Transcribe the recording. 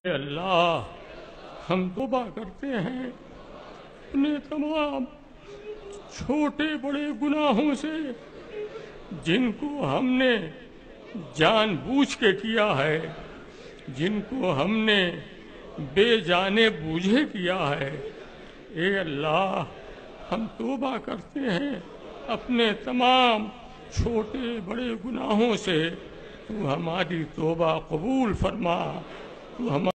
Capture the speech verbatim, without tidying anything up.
अल्लाह, हम तौबा करते हैं अपने तमाम छोटे बड़े गुनाहों से जिनको हमने जानबूझ के किया है, जिनको हमने बेजाने बूझे किया है। ए अल्लाह, हम तौबा करते हैं अपने तमाम छोटे बड़े गुनाहों से। तू हमारी तौबा कबूल फरमा। तू हम